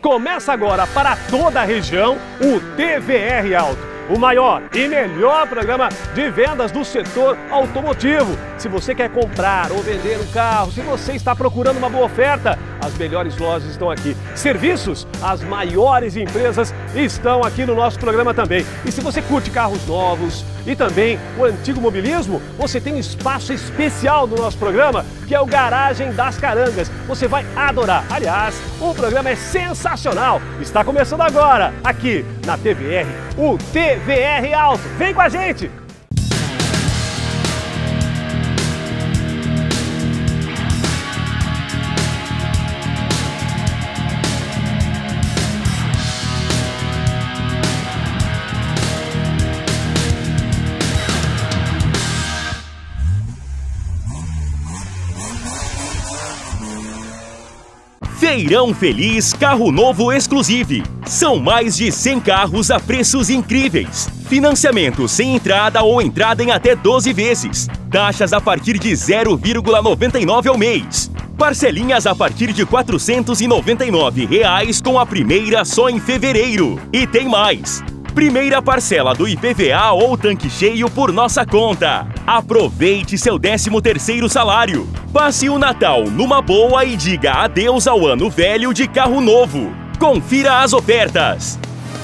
Começa agora para toda a região o TVR Auto, o maior e melhor programa de vendas do setor automotivo. Se você quer comprar ou vender um carro, se você está procurando uma boa oferta, as melhores lojas estão aqui. Serviços, as maiores empresas estão aqui no nosso programa também. E se você curte carros novos e também o antigo mobilismo, você tem um espaço especial no nosso programa, que é o Garagem das Carangas. Você vai adorar. Aliás, o programa é sensacional. Está começando agora, aqui na TVR, o TVR Auto. Vem com a gente! Feirão Feliz Carro Novo Exclusive. São mais de 100 carros a preços incríveis. Financiamento sem entrada ou entrada em até 12 vezes. Taxas a partir de 0,99 ao mês. Parcelinhas a partir de R$ 499 com a primeira só em fevereiro. E tem mais! Primeira parcela do IPVA ou tanque cheio por nossa conta. Aproveite seu 13º salário. Passe o Natal numa boa e diga adeus ao ano velho de carro novo. Confira as ofertas.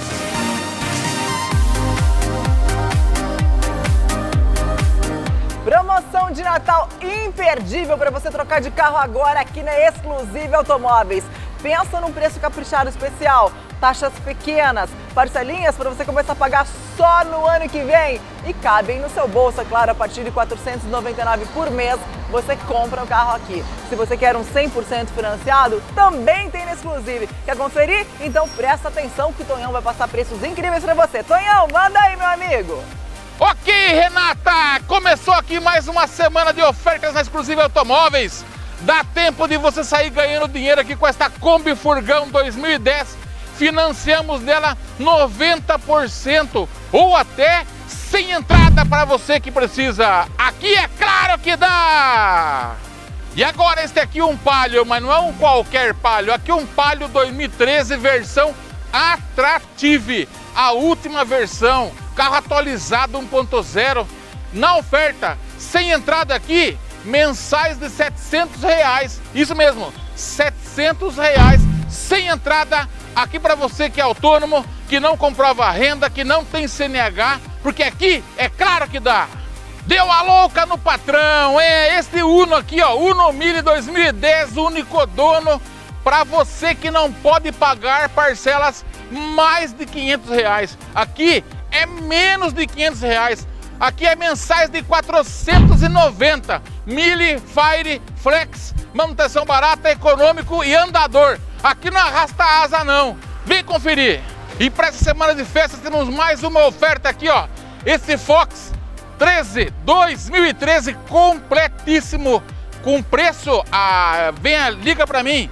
Promoção de Natal imperdível para você trocar de carro agora aqui na Exclusive Automóveis. Pensa num preço caprichado especial, taxas pequenas, parcelinhas para você começar a pagar só no ano que vem. E cabem no seu bolso, é claro, a partir de R$ 499 por mês você compra o carro aqui. Se você quer um 100% financiado, também tem na Exclusive. Quer conferir? Então presta atenção que o Tonhão vai passar preços incríveis para você. Tonhão, manda aí, meu amigo! Ok, Renata! Começou aqui mais uma semana de ofertas na Exclusive Automóveis. Dá tempo de você sair ganhando dinheiro aqui com esta Kombi Furgão 2010. Financiamos nela 90% ou até sem entrada para você que precisa. Aqui é claro que dá! E agora este aqui é um Palio, mas não é um qualquer Palio. Aqui é um Palio 2013 versão Attractive. A última versão, carro atualizado 1.0. Na oferta, sem entrada aqui, mensais de R$ 700. Isso mesmo, R$ 700 sem entrada aqui para você que é autônomo, que não comprova renda, que não tem CNH, porque aqui é claro que dá. Deu a louca no patrão, este Uno aqui, ó, Uno Mille 2010, único dono, para você que não pode pagar parcelas mais de R$ 500. Aqui é menos de R$ 500. Aqui é mensais de 490. Mille, Fire, Flex, manutenção barata, econômico e andador. Aqui não arrasta asa não. Vem conferir. E para essa semana de festas temos mais uma oferta aqui, ó. Esse Fox 13 2013 completíssimo com preço. Liga para mim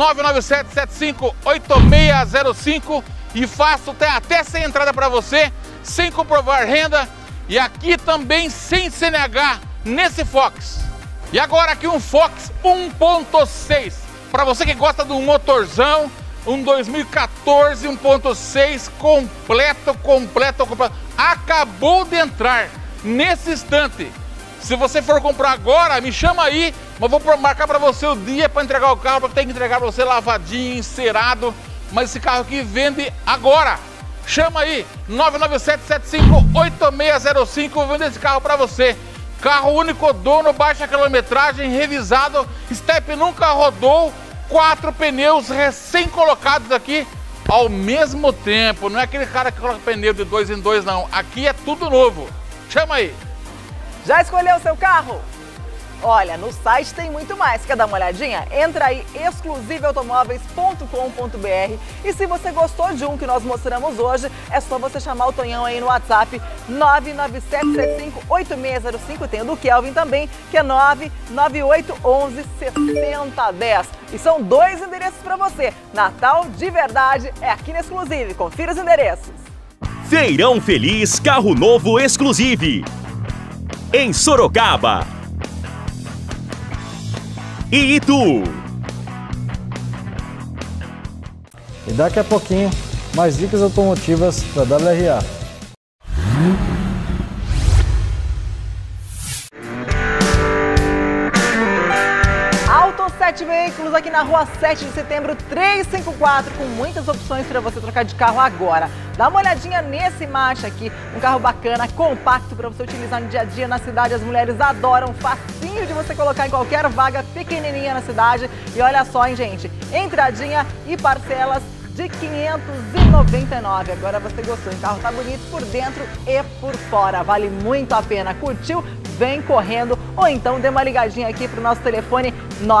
997758605 e faço até sem entrada para você, sem comprovar renda. E aqui também sem CNH nesse Fox. E agora aqui um Fox 1.6. Para você que gosta de um motorzão, um 2014 1.6 completo. Acabou de entrar nesse instante. Se você for comprar agora, me chama aí. Mas vou marcar para você o dia para entregar o carro, porque tem que entregar para você lavadinho, encerado. Mas esse carro aqui vende agora. Chama aí, 997758605, vou vender esse carro para você. Carro único dono, baixa quilometragem, revisado, step nunca rodou, 4 pneus recém-colocados aqui ao mesmo tempo. Não é aquele cara que coloca pneu de 2 em 2 não, aqui é tudo novo. Chama aí. Já escolheu o seu carro? Olha, no site tem muito mais. Quer dar uma olhadinha? Entra aí, exclusiveautomóveis.com.br, e se você gostou de um que nós mostramos hoje, é só você chamar o Tonhão aí no WhatsApp 997758605. Tem o do Kelvin também, que é 998116010. E são 2 endereços para você. Natal de verdade é aqui na Exclusive. Confira os endereços. Feirão Feliz Carro Novo Exclusive. Em Sorocaba e Itu. E daqui a pouquinho, mais dicas automotivas da WRA. AutoSet Veículos aqui na rua 7 de setembro 354, com muitas opções para você trocar de carro agora. Dá uma olhadinha nesse Marcha aqui, um carro bacana, compacto para você utilizar no dia a dia na cidade. As mulheres adoram, facinho de você colocar em qualquer vaga pequenininha na cidade. E olha só, hein, gente, entradinha e parcelas de R$ 599. Agora você gostou, o carro tá bonito por dentro e por fora, vale muito a pena. Curtiu? Vem correndo ou então dê uma ligadinha aqui pro nosso telefone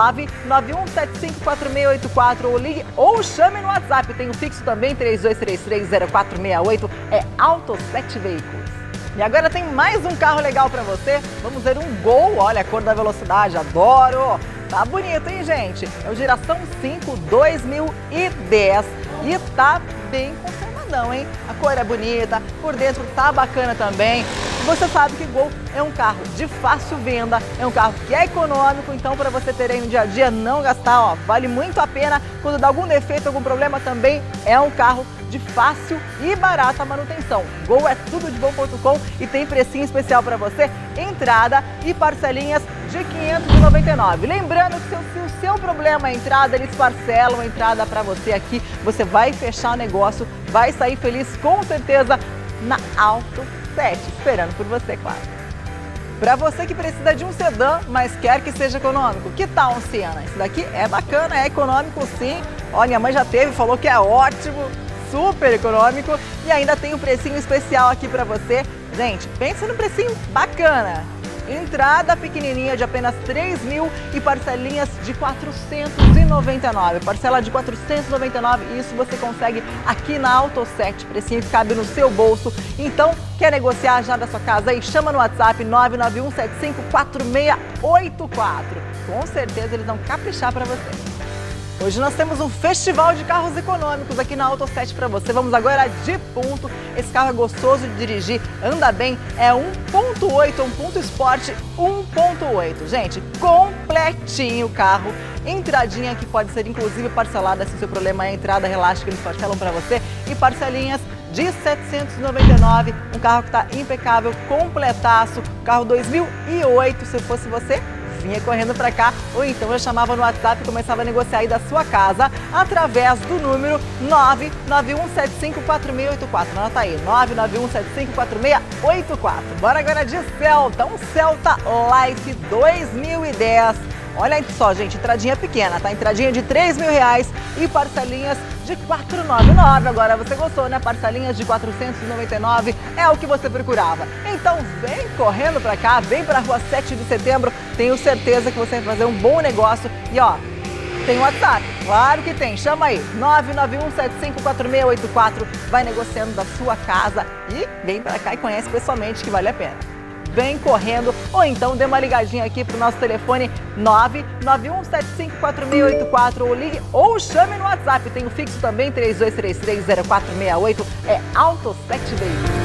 991754684 ou ligue ou chame no WhatsApp. Tem o fixo também, 32330468, é AutoSet Veículos. E agora tem mais um carro legal para você. Vamos ver um Gol, olha a cor da velocidade, adoro! Tá bonito, hein, gente? É o Geração 5 2010 e tá bem conservadão, hein? A cor é bonita, por dentro tá bacana também. E você sabe que Gol é um carro de fácil venda, é um carro que é econômico, então para você ter aí no dia a dia, não gastar, ó, vale muito a pena. Quando dá algum defeito, algum problema também, é um carro de fácil e barata manutenção. Gol é tudo de bom.com e tem precinho especial para você, entrada e parcelinhas de R$ 599. Lembrando que se o seu problema é a entrada, eles parcelam a entrada para você aqui. Você vai fechar o negócio, vai sair feliz com certeza na AutoSet, esperando por você, claro. Para você que precisa de um sedã, mas quer que seja econômico, que tal um Siena? Esse daqui é bacana, é econômico sim. Olha, minha mãe já teve, falou que é ótimo, super econômico e ainda tem um precinho especial aqui para você. Gente, pensa no precinho bacana. Entrada pequenininha de apenas 3 mil e parcelinhas de 499. Parcela de 499, isso você consegue aqui na AutoSet. Precinho que cabe no seu bolso. Então, quer negociar já da sua casa aí? Chama no WhatsApp 991754684. Com certeza eles vão caprichar para você. Hoje nós temos um festival de carros econômicos aqui na AutoSet para você. Vamos agora de ponto. Esse carro é gostoso de dirigir, anda bem, é 1.8, um ponto esporte 1.8. Gente, completinho o carro. Entradinha que pode ser inclusive parcelada se o seu problema é a entrada, relaxa que eles parcelam para você. E parcelinhas de R$ 799. Um carro que está impecável, completaço. Carro 2008, se eu fosse você, vinha correndo para cá, ou então eu chamava no WhatsApp e começava a negociar aí da sua casa através do número 991754684. Anota aí, 991754684. Bora agora de Celta, um Celta Life 2010. Olha só, gente, entradinha pequena, tá? Entradinha de R$ 3.000 e parcelinhas de R$ 499. Agora você gostou, né? Parcelinhas de R$ 499 é o que você procurava. Então vem correndo pra cá, vem pra rua 7 de setembro. Tenho certeza que você vai fazer um bom negócio. E ó, tem WhatsApp? Claro que tem. Chama aí, 991754684. Vai negociando da sua casa e vem pra cá e conhece pessoalmente que vale a pena. Vem correndo ou então dê uma ligadinha aqui pro nosso telefone 991754684 ou ligue ou chame no WhatsApp. Tem o fixo também, 32330468, é AutoSet Veículos.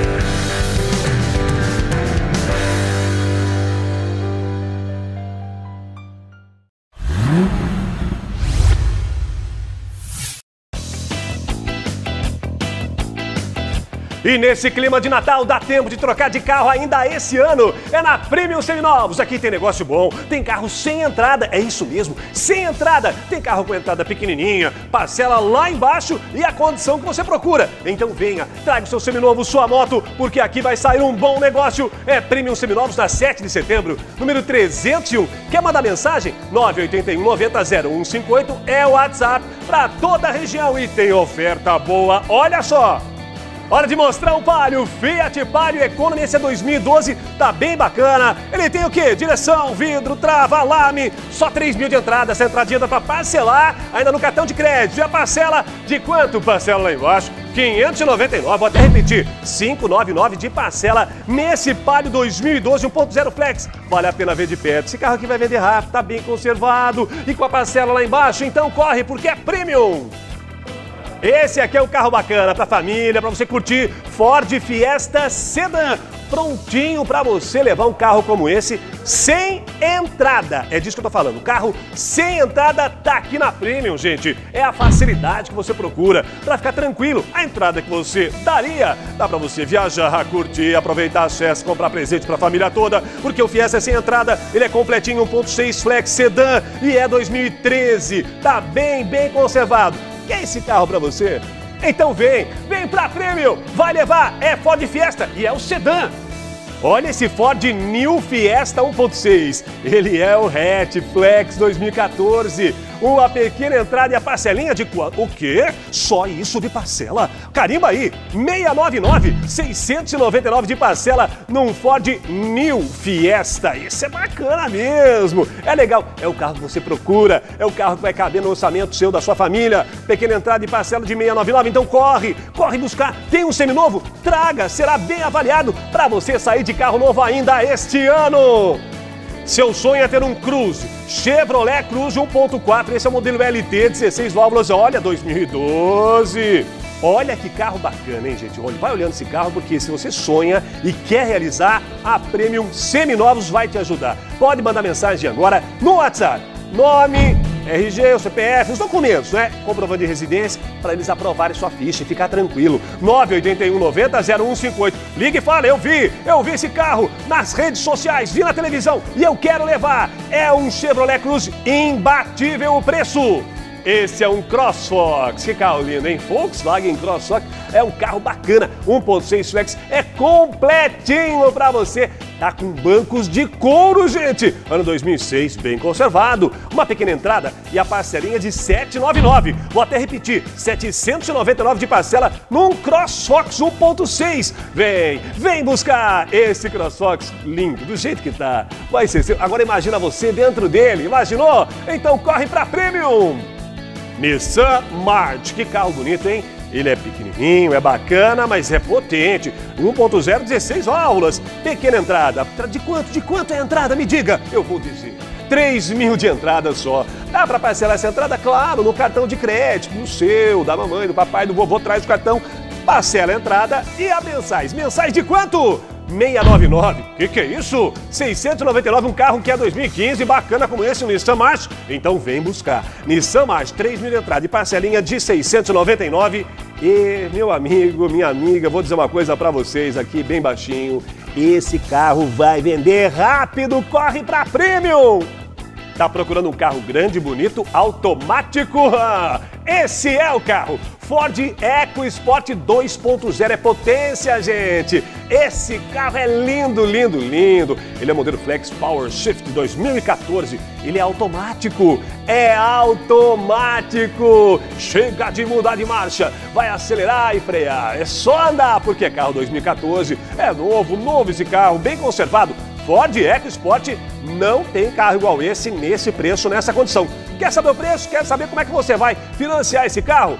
E nesse clima de Natal dá tempo de trocar de carro ainda esse ano. É na Premium Seminovos. Aqui tem negócio bom, tem carro sem entrada, é isso mesmo, sem entrada. Tem carro com entrada pequenininha, parcela lá embaixo e a condição que você procura. Então venha, traga o seu seminovo, sua moto, porque aqui vai sair um bom negócio. É Premium Seminovos na 7 de setembro, número 301. Quer mandar mensagem? 981 90 0158 é o WhatsApp para toda a região e tem oferta boa. Olha só! Hora de mostrar um Palio, Fiat Palio Economy, esse é 2012, tá bem bacana. Ele tem o quê? Direção, vidro, trava, alarme, só 3 mil de entrada, essa entradinha dá pra parcelar ainda no cartão de crédito. E a parcela de quanto? Parcela lá embaixo, 599, vou até repetir, 599 de parcela nesse Palio 2012 1.0 Flex. Vale a pena ver de perto, esse carro aqui vai vender rápido, tá bem conservado e com a parcela lá embaixo, então corre porque é Premium. Esse aqui é um carro bacana para família, para você curtir. Ford Fiesta Sedan prontinho para você levar um carro como esse sem entrada. É disso que eu tô falando. O carro sem entrada tá aqui na Premium, gente. É a facilidade que você procura para ficar tranquilo. A entrada que você daria, dá para você viajar, curtir, aproveitar as festas, comprar presente para a família toda, porque o Fiesta é sem entrada, ele é completinho, 1.6 Flex Sedan e é 2013. Tá bem conservado. Quer esse carro para você? Então vem pra Premium, vai levar, é Ford Fiesta e é o sedã. Olha esse Ford New Fiesta 1.6, ele é o hatch Flex 2014, uma pequena entrada e a parcelinha de quanto? O quê? Só isso de parcela? Carimba aí, 699 de parcela num Ford New Fiesta, isso é bacana mesmo, é legal, é o carro que você procura, é o carro que vai caber no orçamento seu, da sua família, pequena entrada e parcela de 699, então corre buscar, tem um seminovo? Traga, será bem avaliado para você sair de carro novo ainda este ano. Seu sonho é ter um Cruze, Chevrolet Cruze 1.4, esse é o modelo LT, 16 válvulas, olha, 2012. Olha que carro bacana, hein, gente? Olha, vai olhando esse carro, porque se você sonha e quer realizar, a Premium Seminovos vai te ajudar. Pode mandar mensagem agora no WhatsApp. Nome, RG, o CPF, os documentos, né? Comprovante de residência, para eles aprovarem sua ficha e ficar tranquilo. 981900158. Ligue e fala, eu vi esse carro nas redes sociais, vi na televisão e eu quero levar. É um Chevrolet Cruze imbatível o preço. Esse é um CrossFox, que carro lindo, hein? Volkswagen CrossFox é um carro bacana, 1.6 Flex, é completinho pra você. Tá com bancos de couro, gente. Ano 2006, bem conservado. Uma pequena entrada e a parcelinha de 799. Vou até repetir, 799 de parcela num CrossFox 1.6. Vem buscar esse CrossFox lindo, do jeito que tá. Vai ser seu. Agora imagina você dentro dele, imaginou? Então corre pra Premium. Nissan March, que carro bonito, hein? Ele é pequenininho, é bacana, mas é potente. 1.0, 16 válvulas. Pequena entrada. De quanto é a entrada? Me diga. Eu vou dizer. 3 mil de entrada só. Dá para parcelar essa entrada? Claro, no cartão de crédito. No seu, da mamãe, do papai, do vovô. Traz o cartão, parcela a entrada e a mensais. Mensais de quanto? 699. Que é isso? 699, um carro que é 2015, bacana como esse, o Nissan March. Então vem buscar. Nissan March, 3 mil de entrada e parcelinha de 699. E, meu amigo, minha amiga, vou dizer uma coisa pra vocês aqui, bem baixinho. Esse carro vai vender rápido, corre pra Premium! Tá procurando um carro grande, bonito, automático? Esse é o carro! Ford EcoSport 2.0 é potência, gente! Esse carro é lindo, lindo, lindo! Ele é modelo Flex Power Shift 2014. Ele é automático! É automático! Chega de mudar de marcha! Vai acelerar e frear! É só andar, porque é carro 2014. É novo esse carro, bem conservado. Ford EcoSport não tem carro igual esse, nesse preço, nessa condição. Quer saber o preço? Quer saber como é que você vai financiar esse carro?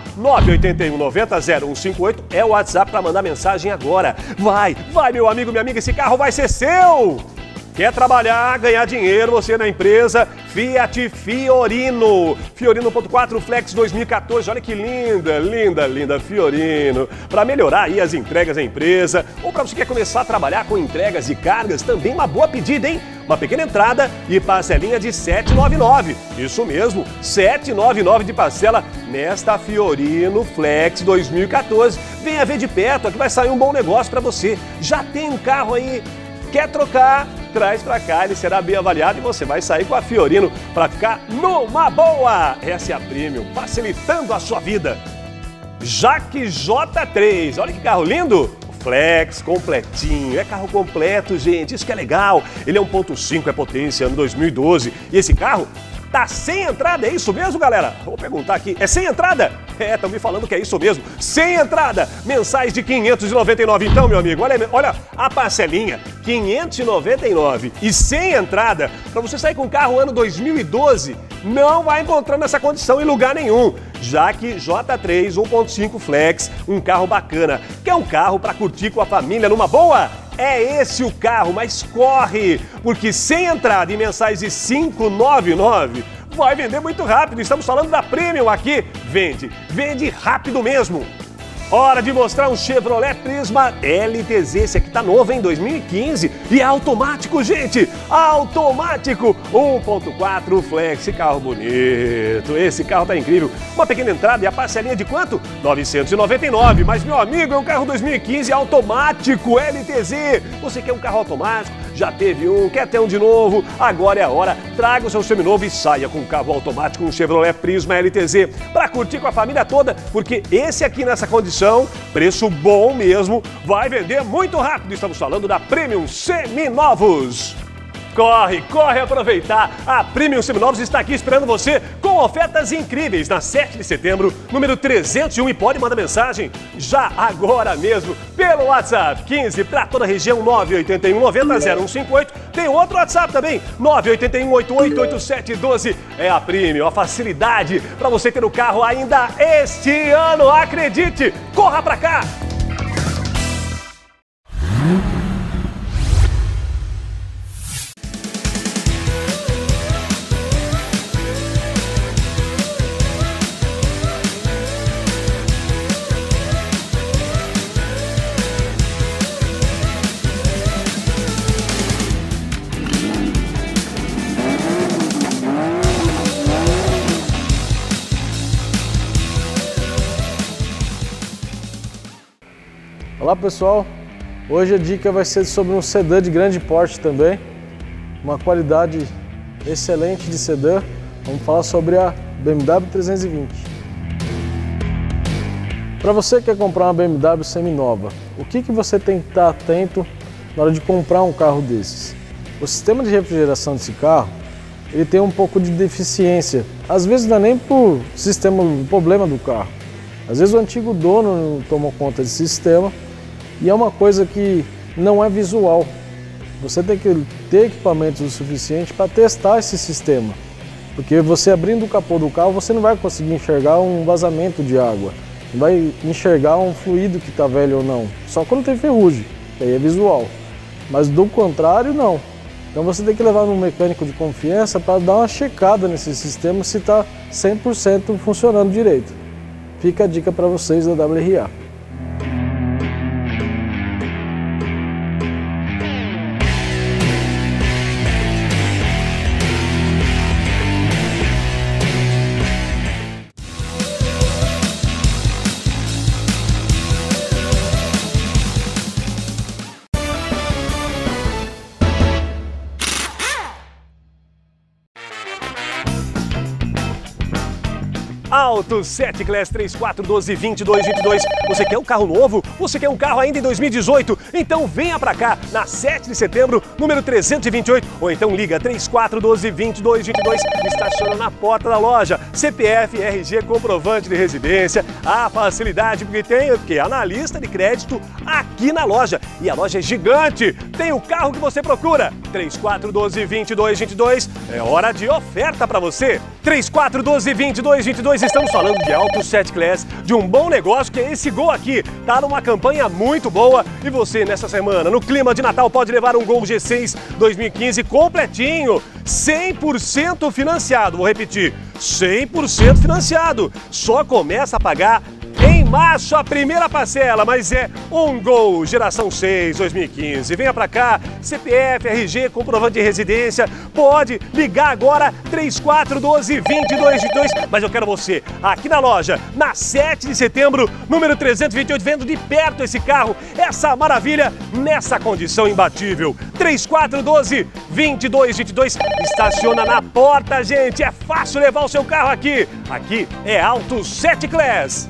981900158 é o WhatsApp para mandar mensagem agora. Vai, meu amigo, minha amiga, esse carro vai ser seu! Quer trabalhar, ganhar dinheiro, você na empresa? Fiat Fiorino. Fiorino 1.4 Flex 2014. Olha que linda, linda, linda Fiorino. Para melhorar aí as entregas da empresa ou para você quer começar a trabalhar com entregas e cargas, também uma boa pedida, hein? Uma pequena entrada e parcelinha de 799. Isso mesmo, 799 de parcela nesta Fiorino Flex 2014. Venha ver de perto, que vai sair um bom negócio para você. Já tem um carro aí, quer trocar? Traz pra cá, ele será bem avaliado e você vai sair com a Fiorino para ficar numa boa. Essa é a Premium, facilitando a sua vida. Jaque J3, olha que carro lindo. Flex, completinho, é carro completo, gente, isso que é legal. Ele é 1.5, é potência, ano 2012. E esse carro tá sem entrada, é isso mesmo, galera? Vou perguntar aqui, é sem entrada? É, estão me falando que é isso mesmo, sem entrada, mensais de 599. Então, meu amigo, olha a parcelinha, 599 e sem entrada, para você sair com o carro ano 2012, não vai encontrando essa condição em lugar nenhum. Jaque J3 1.5 Flex, um carro bacana. Quer um carro para curtir com a família numa boa? É esse o carro, mas corre, porque sem entrada e mensais de 599 vai vender muito rápido. Estamos falando da Premium aqui. Vende rápido mesmo. Hora de mostrar um Chevrolet Prisma LTZ. Esse aqui tá novo, hein? 2015. E é automático, gente! Automático! 1.4 Flex, carro bonito. Esse carro tá incrível. Uma pequena entrada e a parcelinha de quanto? 999. Mas, meu amigo, é um carro 2015 automático LTZ. Você quer um carro automático? Já teve um, quer ter um de novo? Agora é a hora. Traga o seu seminovo e saia com um carro automático, um Chevrolet Prisma LTZ, para curtir com a família toda, porque esse aqui nessa condição, preço bom mesmo, vai vender muito rápido. Estamos falando da Premium Seminovos. Corre, corre aproveitar! A Premium Seminovos está aqui esperando você com ofertas incríveis na 7 de setembro, número 301, e pode mandar mensagem já agora mesmo pelo WhatsApp 15 para toda a região 981 90 0158. Tem outro WhatsApp também, 981 888712. É a Premium, a facilidade para você ter o carro ainda este ano. Acredite! Corra para cá! Olá pessoal, hoje a dica vai ser sobre um sedã de grande porte também, uma qualidade excelente de sedã. Vamos falar sobre a BMW 320. Para você que quer comprar uma BMW seminova, o que você tem que estar atento na hora de comprar um carro desses? O sistema de refrigeração desse carro, ele tem um pouco de deficiência. Às vezes não é nem por problema do carro. Às vezes o antigo dono não tomou conta desse sistema. E é uma coisa que não é visual. Você tem que ter equipamentos o suficiente para testar esse sistema. Porque você abrindo o capô do carro, você não vai conseguir enxergar um vazamento de água. Não vai enxergar um fluido que está velho ou não. Só quando tem ferrugem, que aí é visual. Mas do contrário, não. Então você tem que levar um mecânico de confiança para dar uma checada nesse sistema se está 100% funcionando direito. Fica a dica para vocês da WRA. Auto 7 Class 3412-2222. Você quer um carro novo? Você quer um carro ainda em 2018? Então venha pra cá, na 7 de setembro, número 328. Ou então liga 3412-2222. Estaciona na porta da loja. CPF, RG, comprovante de residência. A facilidade porque tem analista de crédito aqui na loja. E a loja é gigante. Tem o carro que você procura. 3412-2222. É hora de oferta pra você. 3412-2222. Estamos falando de Auto 7 Class, de um bom negócio que é esse Gol aqui. Tá numa campanha muito boa e você nessa semana, no clima de Natal, pode levar um Gol G6 2015 completinho, 100% financiado. Vou repetir, 100% financiado. Só começa a pagar em março a primeira parcela, mas é um Gol geração 6 2015. Venha pra cá, CPF, RG, comprovante de residência. Pode ligar agora 3412-2222. Mas eu quero você aqui na loja, na 7 de setembro, número 328, vendo de perto esse carro, essa maravilha, nessa condição imbatível. 3412-2222. Estaciona na porta, gente. É fácil levar o seu carro aqui. Aqui é Auto 7 Class.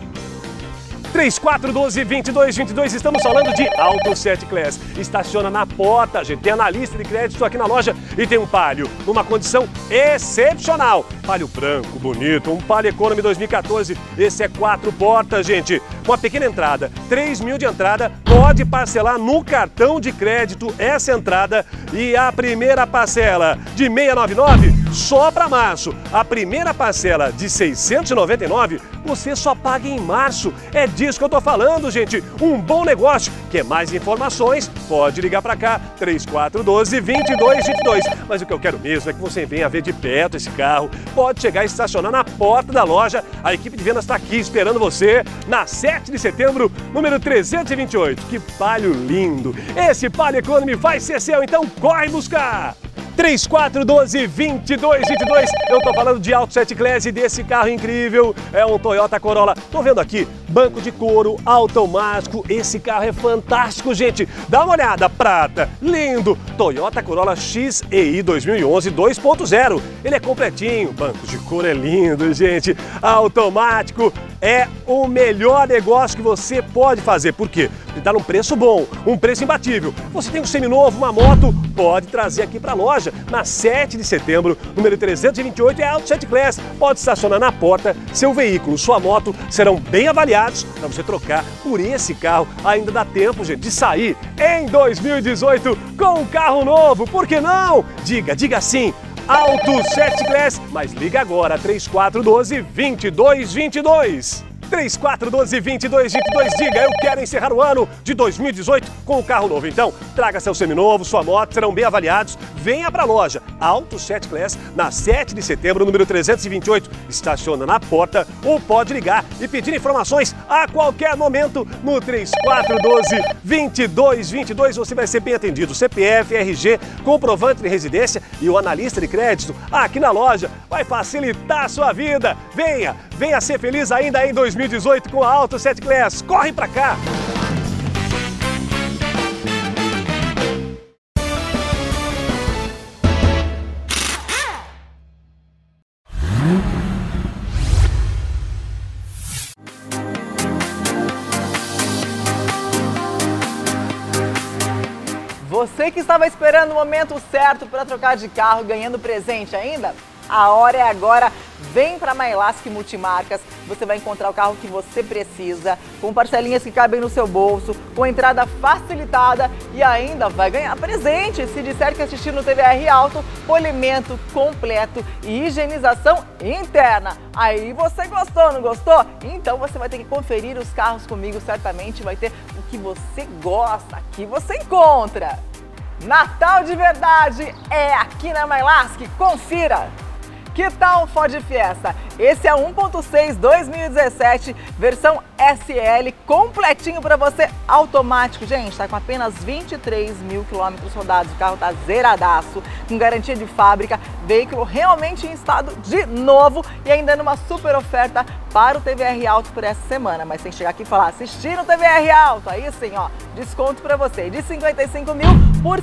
3412-2222, estamos falando de Auto 7 Class. Estaciona na porta, gente. Tem analista de crédito aqui na loja e tem um Palio numa condição excepcional. Palio branco, bonito, um Palio Economy 2014. Esse é 4 portas, gente. Uma pequena entrada, 3 mil de entrada, pode parcelar no cartão de crédito essa entrada e a primeira parcela de 699 só para março. A primeira parcela de R$ 699 você só paga em março. É disso que eu tô falando, gente. Um bom negócio. Quer mais informações? Pode ligar para cá, 3412-2222. Mas o que eu quero mesmo é que você venha ver de perto esse carro. Pode chegar e estacionar na porta da loja. A equipe de vendas está aqui esperando você na 7 de setembro, número 328. Que Palio lindo! Esse Palio Economy vai ser seu, então corre buscar! 3412-2222. Eu tô falando de Auto 7 Class e desse carro incrível. É um Toyota Corolla. Tô vendo aqui, banco de couro, automático. Esse carro é fantástico, gente. Dá uma olhada, prata, lindo. Toyota Corolla XEI 2011 2.0. Ele é completinho, banco de couro é lindo, gente. Automático é o melhor negócio que você pode fazer. Por quê? Porque tá num preço bom, um preço imbatível. Você tem um seminovo, uma moto, pode trazer aqui pra loja. Na 7 de setembro, número 328, é Auto 7 Class. Pode estacionar na porta. Seu veículo, sua moto serão bem avaliados para você trocar por esse carro. Ainda dá tempo, gente, de sair em 2018 com um carro novo. Por que não? Diga sim. Auto 7 Class, mas liga agora, 3412-2222. 3412-2222, diga, eu quero encerrar o ano de 2018 com um carro novo. Então, traga seu seminovo, sua moto, serão bem avaliados. Venha para a loja Auto 7 Class, na 7 de setembro, número 328. Estaciona na porta ou pode ligar e pedir informações a qualquer momento no 3412-2222. Você vai ser bem atendido. CPF, RG, comprovante de residência e o analista de crédito aqui na loja vai facilitar a sua vida. Venha ser feliz ainda em 2018 com a Auto 7 Class. Corre pra cá! Você que estava esperando o momento certo para trocar de carro, ganhando presente ainda? A hora é agora. Vem para Mailasc Multimarcas, você vai encontrar o carro que você precisa, com parcelinhas que cabem no seu bolso, com entrada facilitada e ainda vai ganhar presente se disser que assistir no TVR Auto, polimento completo e higienização interna. Aí você gostou, não gostou? Então você vai ter que conferir os carros comigo, certamente vai ter o que você gosta, aqui você encontra. Natal de verdade é aqui na Mailasc, confira! Que tal o Ford Fiesta? Esse é 1.6 2017, versão SL, completinho para você, automático. Gente, tá com apenas 23 mil quilômetros rodados, o carro tá zeradaço, com garantia de fábrica, veículo realmente em estado de novo e ainda numa super oferta para o TVR Auto por essa semana. Mas tem que chegar aqui e falar, assistir no TVR Auto, aí sim, ó, desconto para você de 55 mil por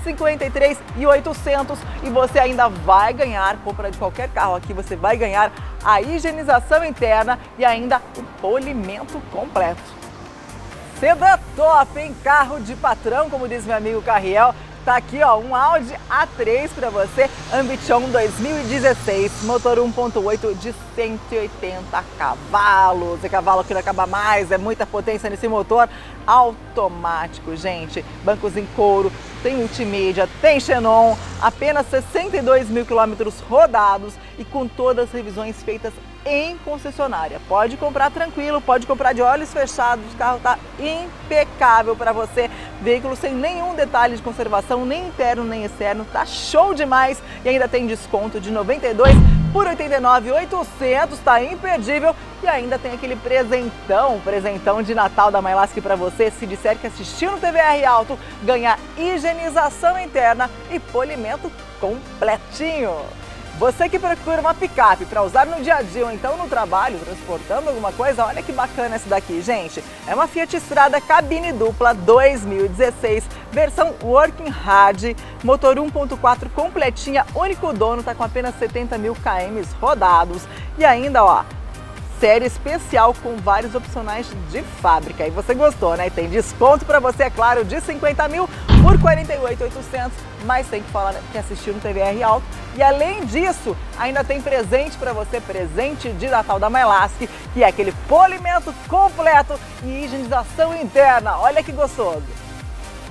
53.800 e você ainda vai ganhar, compra de qualquer carro aqui, você vai ganhar a higienização interna e ainda o polimento completo. Sedã top, hein? Carro de patrão, como diz meu amigo Carriel. Tá aqui, ó, um Audi A3 para você, Ambition 2016, motor 1.8 de 180 cavalos. É cavalo que não acaba mais, é muita potência nesse motor. Automático, gente. Bancos em couro, tem multimídia, tem xenon, apenas 62 mil quilômetros rodados e com todas as revisões feitas em concessionária. Pode comprar tranquilo, pode comprar de olhos fechados, o carro tá impecável para você. Veículo sem nenhum detalhe de conservação, nem interno nem externo, tá show demais e ainda tem desconto de 92 por 89.800, tá imperdível e ainda tem aquele presentão de Natal da Mailasc para você. Se disser que assistiu no TVR Auto, ganhar higienização interna e polimento completinho. Você que procura uma picape para usar no dia a dia ou então no trabalho, transportando alguma coisa, olha que bacana essa daqui, gente. É uma Fiat Strada cabine dupla 2016, versão Working Hard, motor 1.4 completinha, único dono, tá com apenas 70 mil km rodados e ainda, ó, série especial com vários opcionais de fábrica. E você gostou, né? E tem desconto para você, é claro, de 50 mil por 48.800, mas tem que falar que assistiu no TVR Auto. E além disso, ainda tem presente para você, presente de Natal da Mailasc, que é aquele polimento completo e higienização interna. Olha que gostoso!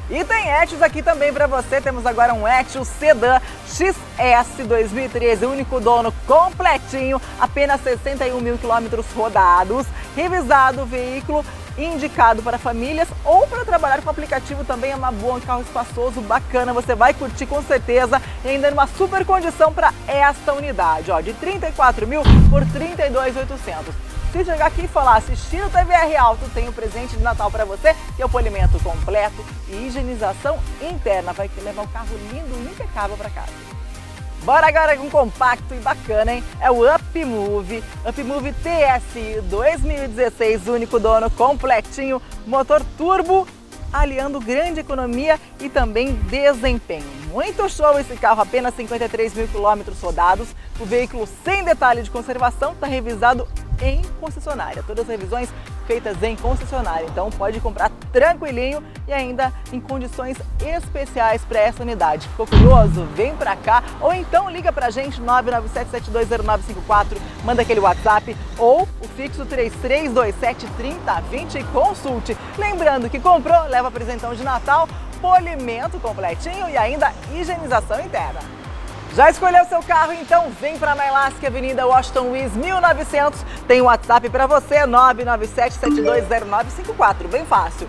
E tem Etios aqui também para você. Temos agora um Etios Sedan XS 2013, único dono, completinho, apenas 61 mil quilômetros rodados, revisado o veículo, indicado para famílias ou para trabalhar com aplicativo também. É uma boa, um carro espaçoso, bacana, você vai curtir com certeza, e ainda numa super condição para esta unidade, ó, de 34 mil por 32.800. Se chegar aqui e falar assistindo TVR Auto, tem um presente de Natal para você, que é o polimento completo e higienização interna. Vai levar um carro lindo e impecável para casa. Bora agora com um compacto e bacana, hein? É o Upmove TSI 2016, único dono, completinho, motor turbo, aliando grande economia e também desempenho. Muito show esse carro, apenas 53 mil quilômetros rodados, o veículo sem detalhe de conservação, está revisado em concessionária, todas as revisões feitas em concessionária, então pode comprar tranquilinho e ainda em condições especiais para essa unidade. Ficou curioso? Vem pra cá ou então liga pra gente 997720954, manda aquele WhatsApp ou o fixo 33273020 e consulte. Lembrando que comprou, leva presentão de Natal, polimento completinho e ainda higienização interna. Já escolheu seu carro? Então vem para Mailasque, Avenida Washington Luiz, 1900. Tem um WhatsApp para você, 997720954. Bem fácil,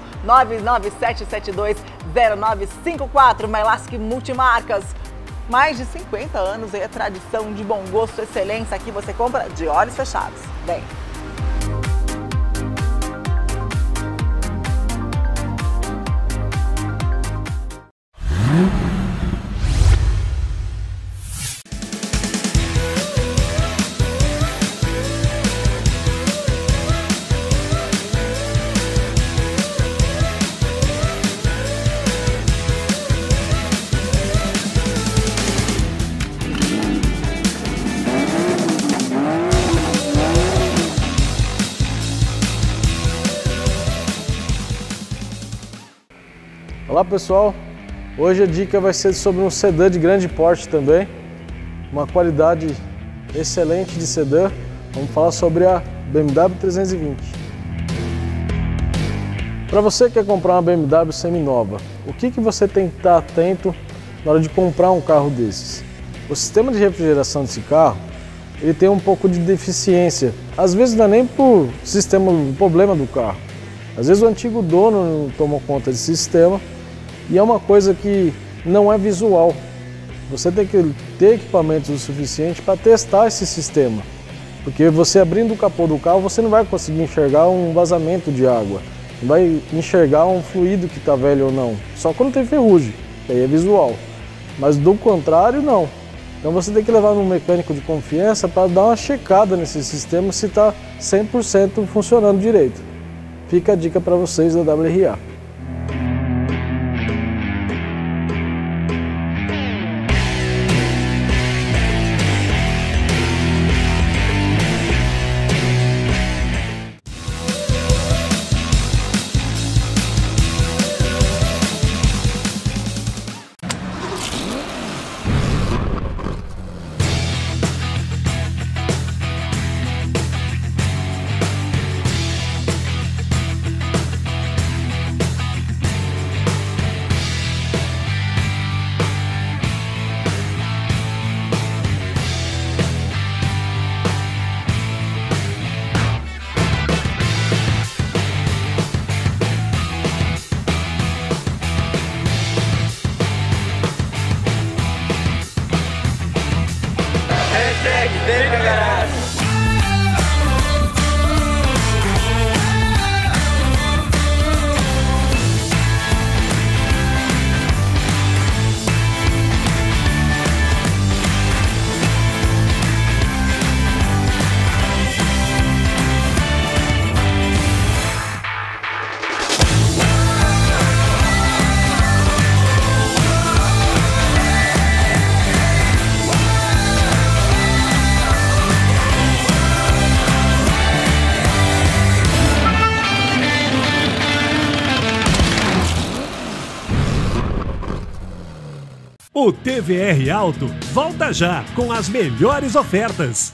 997720954. Mailasque Multimarcas. Mais de 50 anos, é tradição de bom gosto, excelência. Aqui você compra de olhos fechados. Vem! Olá pessoal, hoje a dica vai ser sobre um sedã de grande porte também, uma qualidade excelente de sedã. Vamos falar sobre a BMW 320. Para você que quer comprar uma BMW seminova, o que você tem que estar atento na hora de comprar um carro desses? O sistema de refrigeração desse carro, ele tem um pouco de deficiência. Às vezes não é nem por problema do carro. Às vezes o antigo dono não tomou conta desse sistema. E é uma coisa que não é visual. Você tem que ter equipamentos o suficiente para testar esse sistema. Porque você abrindo o capô do carro, você não vai conseguir enxergar um vazamento de água. Não vai enxergar um fluido que está velho ou não. Só quando tem ferrugem, que aí é visual. Mas do contrário, não. Então você tem que levar num mecânico de confiança para dar uma checada nesse sistema se está 100% funcionando direito. Fica a dica para vocês da WRA. Vem pra garagem. O TVR Auto volta já com as melhores ofertas.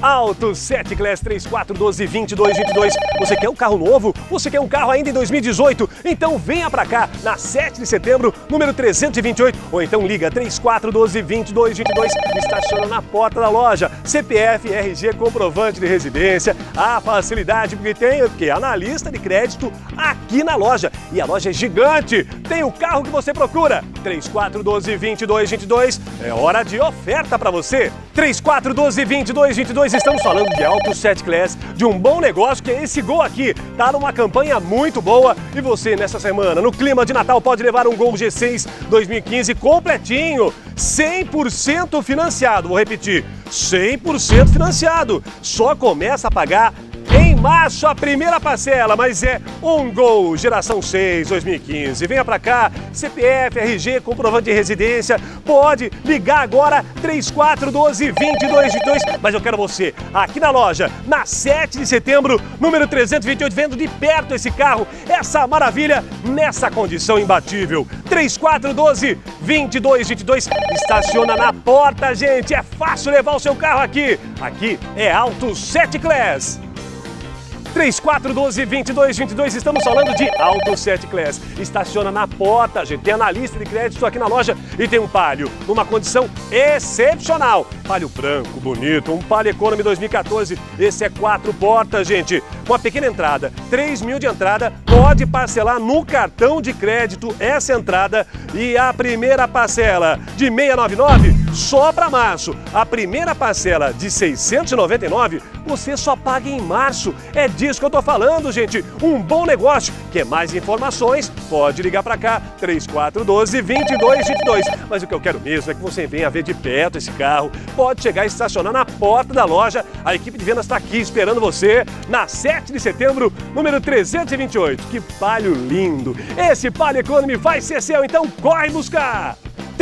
Auto 7 Class 3412-2222. Você quer um carro novo? Você quer um carro ainda em 2018? Então venha pra cá, na 7 de setembro, número 328, ou então liga 3412-2222. Estaciona na porta da loja. CPF, RG, comprovante de residência. A facilidade porque é analista de crédito aqui na loja. E a loja é gigante. Tem o carro que você procura. 3412-2222. É hora de oferta para você. 3412-2222. Estamos falando de Auto 7 Class, de um bom negócio que é esse Gol aqui. Tá numa campanha muito boa e você nessa semana, no clima de Natal, pode levar um Gol G6 2015 completinho, 100% financiado. Vou repetir, 100% financiado. Só começa a pagar em março a primeira parcela, mas é um Gol geração 6 2015. Venha pra cá, CPF, RG, comprovante de residência. Pode ligar agora 3412-2222. Mas eu quero você aqui na loja, na 7 de setembro, número 328, vendo de perto esse carro, essa maravilha, nessa condição imbatível. 3412-2222. Estaciona na porta, gente. É fácil levar o seu carro aqui. Aqui é Auto 7 Class. 3412-2222, estamos falando de Auto 7 Class. Estaciona na porta, gente. Tem analista de crédito aqui na loja e tem um Palio numa condição excepcional. Palio branco, bonito, um Palio Economy 2014. Esse é 4 portas, gente. Com a pequena entrada, 3 mil de entrada, pode parcelar no cartão de crédito essa entrada e a primeira parcela de 699 só para março. A primeira parcela de 699 você só paga em março. É disso que eu tô falando, gente. Um bom negócio. Quer mais informações? Pode ligar para cá, 3412-2222. Mas o que eu quero mesmo é que você venha ver de perto esse carro. Pode chegar e estacionar na porta da loja. A equipe de vendas está aqui esperando você na 7 de setembro, número 328. Que Palio lindo! Esse Palio Economy vai ser seu, então corre buscar!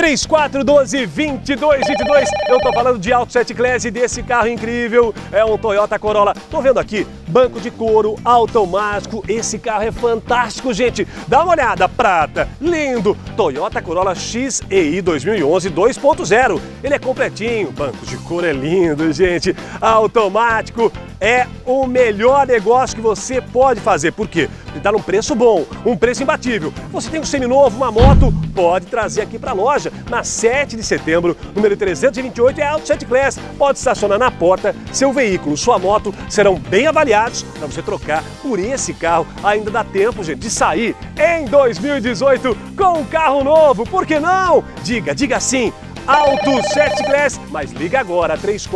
3412-2222. Eu tô falando de Auto 7 Class e desse carro incrível. É um Toyota Corolla. Tô vendo aqui, banco de couro, automático. Esse carro é fantástico, gente. Dá uma olhada, prata, lindo. Toyota Corolla XEI 2011 2.0. Ele é completinho, banco de couro é lindo, gente. Automático é o melhor negócio que você pode fazer. Por quê? Ele tá num preço bom, um preço imbatível. Você tem um seminovo, uma moto, pode trazer aqui pra loja. Na 7 de setembro, número 328, é Auto 7 Class. Pode estacionar na porta. Seu veículo, sua moto serão bem avaliados para você trocar por esse carro. Ainda dá tempo, gente, de sair em 2018 com um carro novo. Por que não? Diga sim. Auto 7 Class, mas liga agora,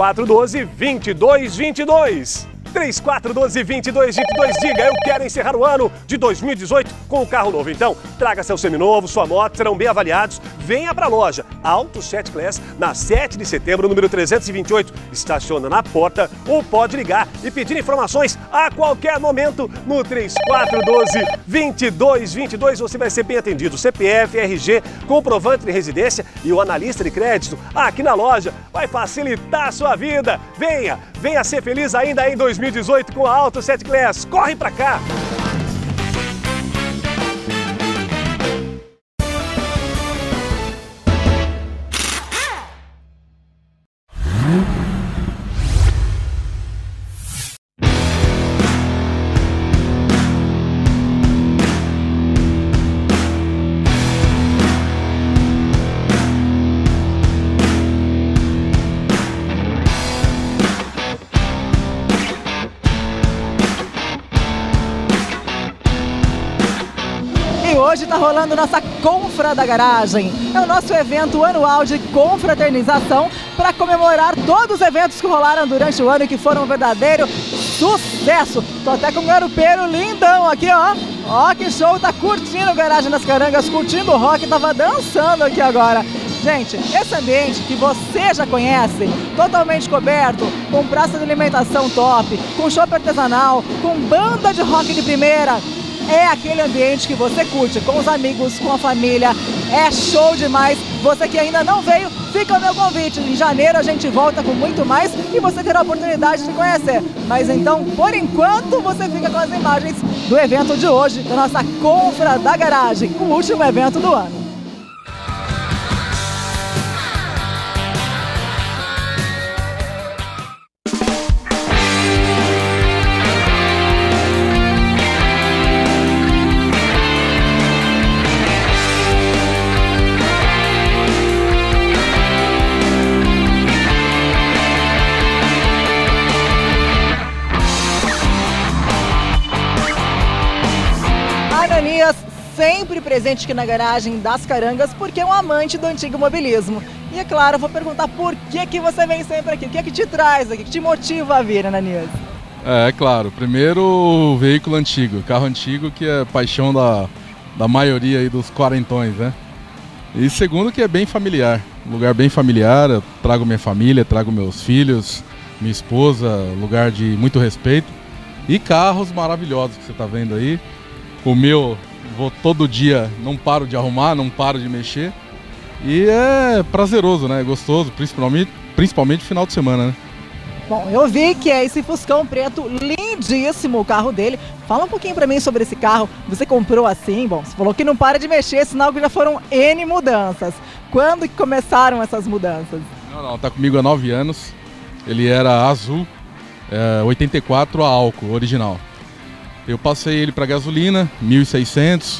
3412-2222. 3412-2222, diga, eu quero encerrar o ano de 2018 com um carro novo. Então, traga seu seminovo, sua moto, serão bem avaliados. Venha para a loja Auto 7 Class, na 7 de setembro, número 328. Estaciona na porta ou pode ligar e pedir informações a qualquer momento no 3412-2222. Você vai ser bem atendido. CPF, RG, comprovante de residência e o analista de crédito aqui na loja vai facilitar a sua vida. Venha ser feliz ainda em 2018 com a Auto 7 Class. Corre pra cá! Hoje está rolando nossa Confra da Garagem. É o nosso evento anual de confraternização para comemorar todos os eventos que rolaram durante o ano e que foram um verdadeiro sucesso. Tô até com um garupeiro lindão aqui, ó. Ó que show, tá curtindo Garagem das Carangas, curtindo o rock, tava dançando aqui agora. Gente, esse ambiente que você já conhece, totalmente coberto, com praça de alimentação top, com chopp artesanal, com banda de rock de primeira, é aquele ambiente que você curte com os amigos, com a família. É show demais. Você que ainda não veio, fica o meu convite. Em janeiro a gente volta com muito mais e você terá a oportunidade de conhecer. Mas então, por enquanto, você fica com as imagens do evento de hoje, da nossa Confra da Garagem, o último evento do ano. Ananias, sempre presente aqui na garagem das Carangas, porque é um amante do antigo mobilismo. E é claro, eu vou perguntar por que você vem sempre aqui, o que é que te traz aqui, o que te motiva a vir, Ananias? É claro, primeiro o veículo antigo, carro antigo que é paixão da maioria aí dos quarentões, né? E segundo que é bem familiar, um lugar bem familiar, eu trago minha família, trago meus filhos, minha esposa, lugar de muito respeito. E carros maravilhosos que você está vendo aí. O meu, vou todo dia, não paro de arrumar, não paro de mexer. E é prazeroso, né? É gostoso, principalmente final de semana, né? Bom, eu vi que é esse Fuscão preto, lindíssimo o carro dele. Fala um pouquinho pra mim sobre esse carro. Você comprou assim, bom, você falou que não para de mexer, sinal que já foram N mudanças. Quando que começaram essas mudanças? Não, tá comigo há 9 anos. Ele era azul, 84 a álcool, original. Eu passei ele para gasolina, 1.600,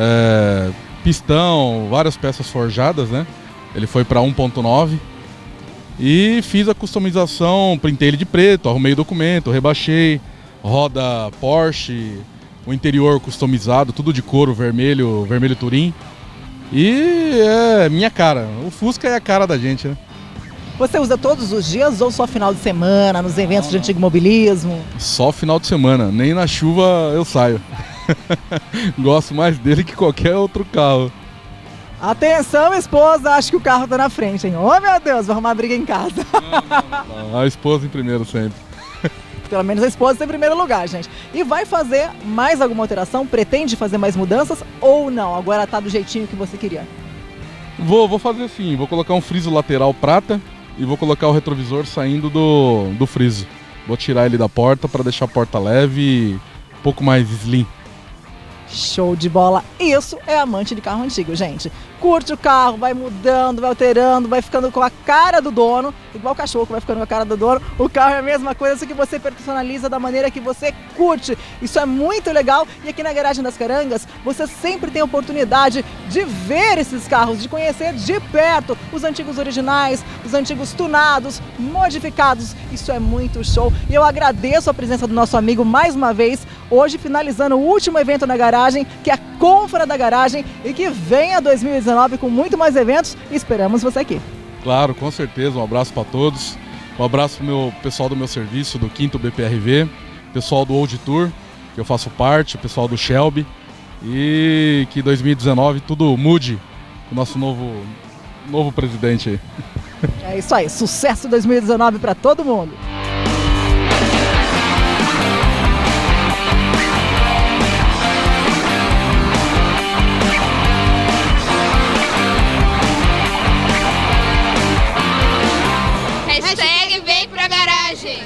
pistão, várias peças forjadas, né? Ele foi para 1.9 e fiz a customização, printei ele de preto, arrumei o documento, rebaixei, roda Porsche, o interior customizado, tudo de couro vermelho, vermelho Turim. E é minha cara, o Fusca é a cara da gente, né? Você usa todos os dias ou só final de semana, nos eventos de antigo mobilismo? Só final de semana, nem na chuva eu saio. Gosto mais dele que qualquer outro carro. Atenção, esposa, acho que o carro tá na frente, hein? Oh, meu Deus, vou arrumar briga em casa. Não, a esposa em primeiro sempre. Pelo menos a esposa em primeiro lugar, gente. E vai fazer mais alguma alteração? Pretende fazer mais mudanças ou não? Agora tá do jeitinho que você queria? Vou fazer sim, vou colocar um friso lateral prata e vou colocar o retrovisor saindo do friso. Vou tirar ele da porta para deixar a porta leve e um pouco mais slim. Show de bola! Isso é amante de carro antigo, gente. Curte o carro, vai mudando, vai alterando, vai ficando com a cara do dono, igual o cachorro que vai ficando com a cara do dono. O carro é a mesma coisa, só que você personaliza da maneira que você curte. Isso é muito legal e aqui na Garagem das Carangas você sempre tem a oportunidade de ver esses carros, de conhecer de perto os antigos originais, os antigos tunados, modificados. Isso é muito show e eu agradeço a presença do nosso amigo mais uma vez, hoje finalizando o último evento na garagem, que é a Confra da Garagem, e que venha 2019 com muito mais eventos e esperamos você aqui. Claro, com certeza, um abraço para todos, um abraço pro meu pessoal do meu serviço, do 5º BPRV, pessoal do Old Tour, que eu faço parte, o pessoal do Shelby, e que 2019 tudo mude com o nosso novo presidente aí. É isso aí, sucesso 2019 para todo mundo! Hashtag vem pra garagem.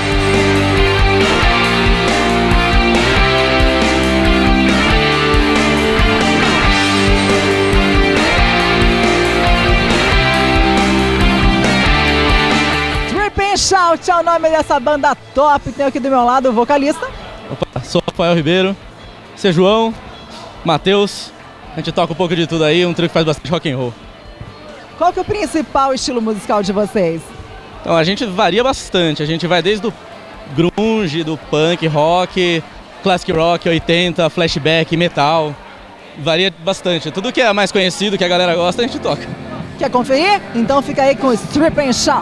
Trip and Shout é o nome dessa banda top. Tem aqui do meu lado o vocalista. Opa, sou Rafael Ribeiro, esse é João, Matheus. A gente toca um pouco de tudo aí, um trio que faz bastante rock and roll. Qual que é o principal estilo musical de vocês? Então a gente varia bastante, a gente vai desde o grunge, do punk, rock, classic rock, 80, flashback, metal. Varia bastante, tudo que é mais conhecido, que a galera gosta, a gente toca. Quer conferir? Então fica aí com o Trip and Shout.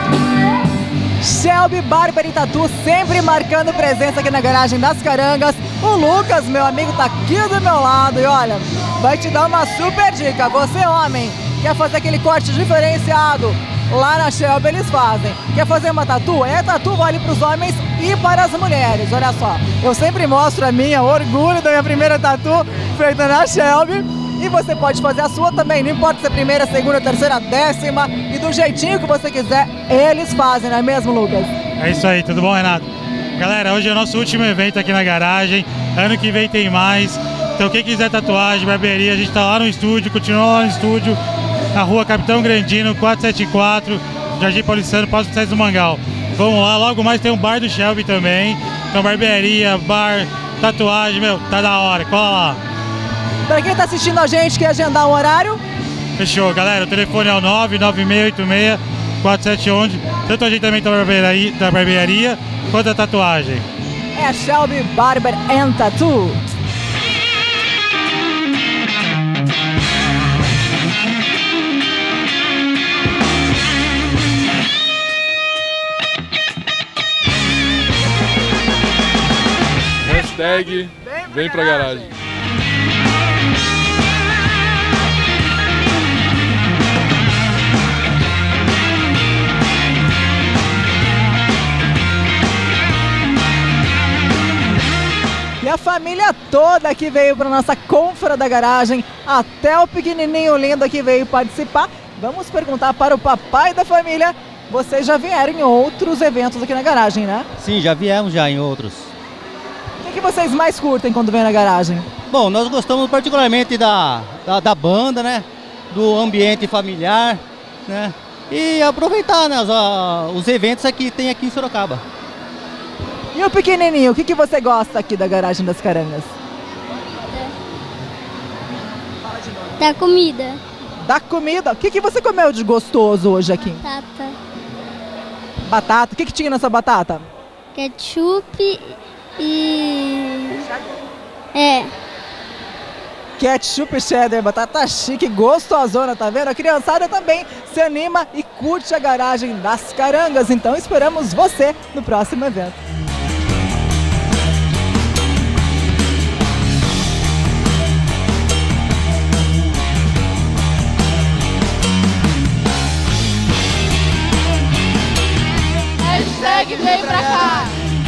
Shelby Barber e Tatu sempre marcando presença aqui na Garagem das Carangas. O Lucas, meu amigo, tá aqui do meu lado e olha, vai te dar uma super dica. Você, homem, quer fazer aquele corte diferenciado? Lá na Shelby eles fazem. Quer fazer uma tatu? Tatu vale para os homens e para as mulheres. Olha só, eu sempre mostro a minha, orgulho da minha primeira tatu feita na Shelby. E você pode fazer a sua também, não importa se é primeira, segunda, terceira, décima. E do jeitinho que você quiser, eles fazem, não é mesmo, Lucas? É isso aí, tudo bom, Renato? Galera, hoje é o nosso último evento aqui na garagem. Ano que vem tem mais. Então quem quiser tatuagem, barbearia, a gente tá lá no estúdio, continua lá no estúdio, na rua Capitão Grandino, 474, Jardim Paulistano, Passo dos Sete do Mangal. Vamos lá, logo mais tem um bar do Shelby também. Então barbearia, bar, tatuagem, meu, tá da hora, cola lá. Pra quem tá assistindo a gente, quer agendar um horário? Fechou, galera, o telefone é o 99686-4711. Tanto a gente também tá da barbearia quanto a tatuagem. É Shelby Barber and Tattoo. Hashtag vem pra garagem. E a família toda que veio para nossa confra da garagem, até o pequenininho lindo que veio participar. Vamos perguntar para o papai da família. Vocês já vieram em outros eventos aqui na garagem, né? Sim, já viemos já em outros. O que vocês mais curtem quando vêm na garagem? Bom, nós gostamos particularmente da banda, né? Do ambiente familiar, né? E aproveitar, né, os eventos que tem aqui em Sorocaba. E o pequenininho, o que você gosta aqui da garagem das Carangas? Da comida. Da comida? O que você comeu de gostoso hoje aqui? Batata. Batata? O que tinha nessa batata? Ketchup e... Ketchup cheddar, batata chique, gostosona, tá vendo? A criançada também se anima e curte a garagem das Carangas. Então esperamos você no próximo evento. Hashtag vem pra cá.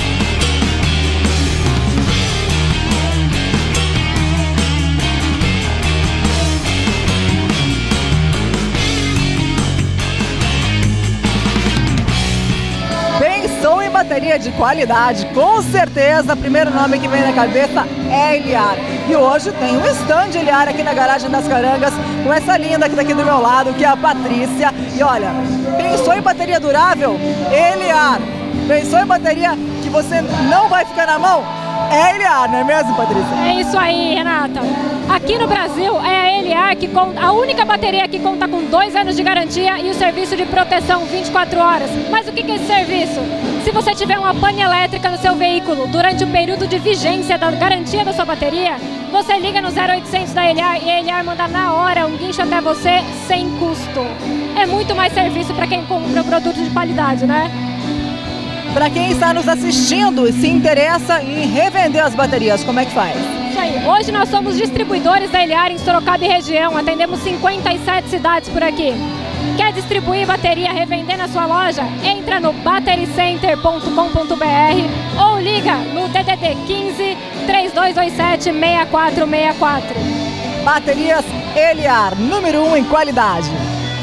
Pensou em bateria de qualidade? Com certeza, o primeiro nome que vem na cabeça é Eliar. E hoje tem um stand Eliar aqui na garagem das Carangas, com essa linda que tá aqui do meu lado, que é a Patrícia. E olha, pensou em bateria durável? Eliar. Pensou em bateria que você não vai ficar na mão? É Eliar, não é mesmo, Patrícia? É isso aí, Renata. Aqui no Brasil é a Eliar que conta, a única bateria que conta com 2 anos de garantia e o serviço de proteção 24 horas. Mas o que é esse serviço? Se você tiver uma pane elétrica no seu veículo durante o período de vigência da garantia da sua bateria, você liga no 0800 da Eliar e a Eliar manda na hora um guincho até você sem custo. É muito mais serviço para quem compra um produto de qualidade, né? Para quem está nos assistindo e se interessa em revender as baterias, como é que faz? Isso aí. Hoje nós somos distribuidores da Eliar em Sorocaba e região, atendemos 57 cidades por aqui. Quer distribuir bateria, revender na sua loja? Entra no batterycenter.com.br ou liga no DDD 15 3227 6464. Baterias Eliar, número 1 em qualidade.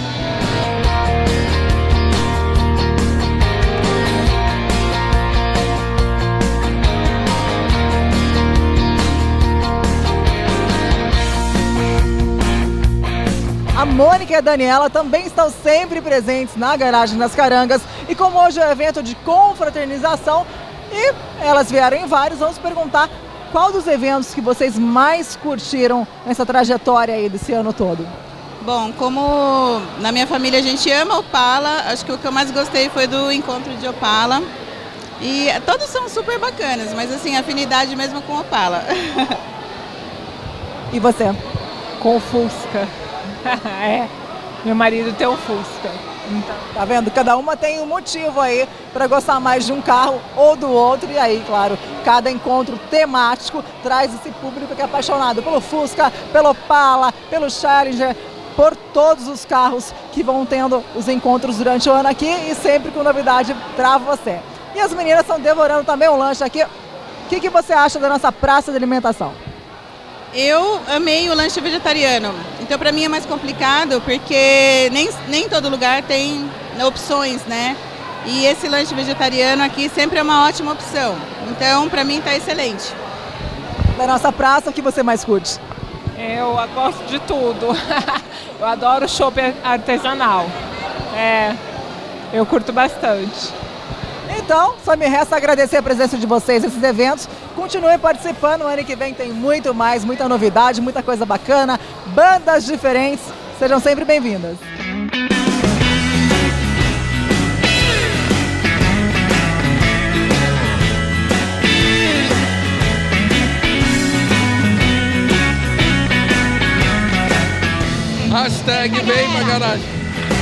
A Mônica e a Daniela também estão sempre presentes na garagem das Carangas. E como hoje é um evento de confraternização e elas vieram em vários, vamos perguntar qual dos eventos que vocês mais curtiram nessa trajetória aí desse ano todo. Bom, como na minha família a gente ama Opala, acho que o que eu mais gostei foi do encontro de Opala. E todos são super bacanas, mas assim, afinidade mesmo com Opala. E você? Com o Fusca. É, meu marido tem um Fusca. Então, tá vendo? Cada uma tem um motivo aí para gostar mais de um carro ou do outro. E aí, claro, cada encontro temático traz esse público que é apaixonado pelo Fusca, pelo Opala, pelo Challenger, por todos os carros que vão tendo os encontros durante o ano aqui e sempre com novidade para você. E as meninas estão devorando também um lanche aqui. O que você acha da nossa praça de alimentação? Eu amei o lanche vegetariano, então para mim é mais complicado porque nem todo lugar tem opções, né? E esse lanche vegetariano aqui sempre é uma ótima opção, então para mim está excelente. Da nossa praça, o que você mais curte? Eu gosto de tudo, eu adoro chopp artesanal, eu curto bastante. Então, só me resta agradecer a presença de vocês nesses eventos. Continuem participando, o ano que vem tem muito mais, muita novidade, muita coisa bacana, bandas diferentes. Sejam sempre bem-vindas. Hashtag vem pra garagem.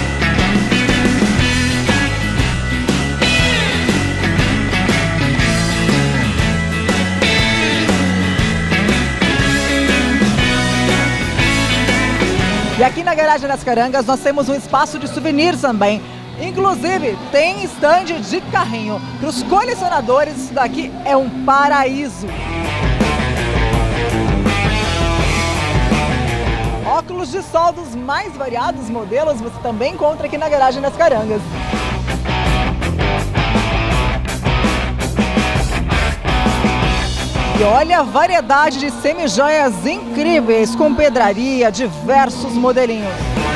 E aqui na Garagem das Carangas nós temos um espaço de souvenirs também. Inclusive, tem estande de carrinho. Para os colecionadores, isso daqui é um paraíso. Óculos de sol dos mais variados modelos você também encontra aqui na Garagem das Carangas. E olha a variedade de semijoias incríveis, com pedraria, diversos modelinhos.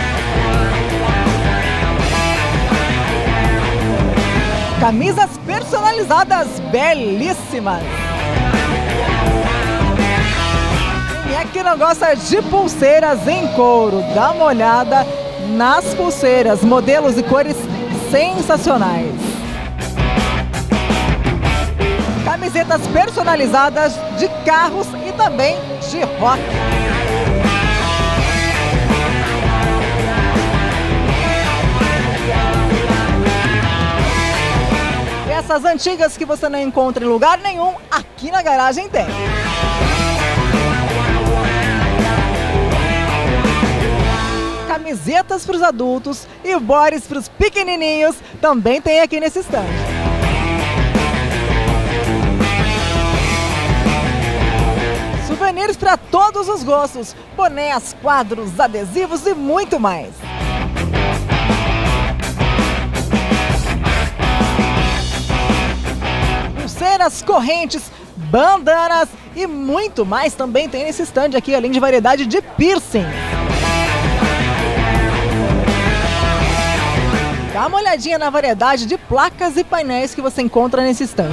Camisas personalizadas belíssimas. Quem é que não gosta de pulseiras em couro? Dá uma olhada nas pulseiras, modelos e cores sensacionais. Camisetas personalizadas de carros e também de rock. Peças antigas que você não encontra em lugar nenhum, aqui na garagem tem. Camisetas para os adultos e bores para os pequenininhos também tem aqui nesse stand. Souvenirs para todos os gostos, bonés, quadros, adesivos e muito mais. Pulseiras, correntes, bandanas e muito mais também tem nesse stand aqui, além de variedade de piercing. Dá uma olhadinha na variedade de placas e painéis que você encontra nesse stand.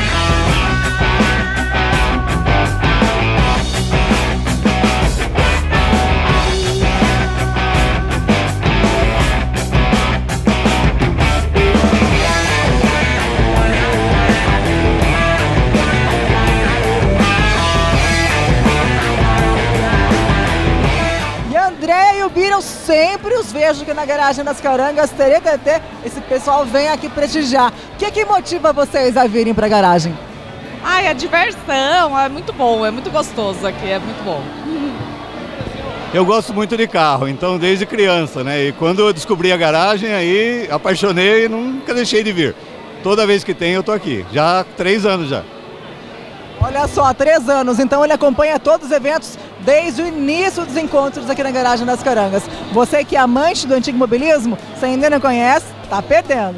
Eu sempre os vejo aqui na Garagem das Carangas, TTT, esse pessoal vem aqui prestigiar. O que motiva vocês a virem para a garagem? Ai, a diversão, é muito bom, é muito gostoso aqui, é muito bom. Eu gosto muito de carro, então desde criança, né? E quando eu descobri a garagem, aí apaixonei e nunca deixei de vir. Toda vez que tem eu tô aqui, já há 3 anos já. Olha só, 3 anos, então ele acompanha todos os eventos desde o início dos encontros aqui na Garagem das Carangas. Você que é amante do antigo mobilismo, se ainda não conhece, tá perdendo.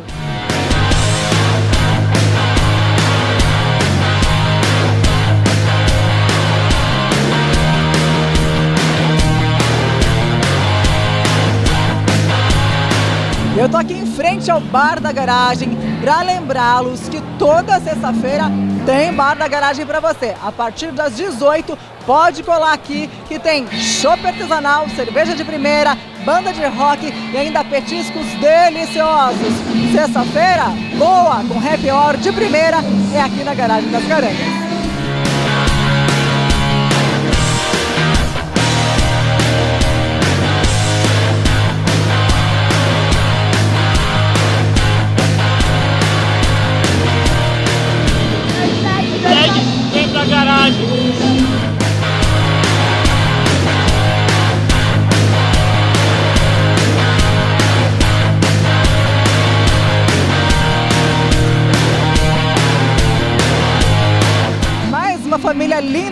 Eu tô aqui em frente ao Bar da Garagem para lembrá-los que toda sexta-feira tem Bar da Garagem para você. A partir das 18, pode colar aqui que tem chopp artesanal, cerveja de primeira, banda de rock e ainda petiscos deliciosos. Sexta-feira, boa, com happy hour de primeira, é aqui na Garagem das Carangas.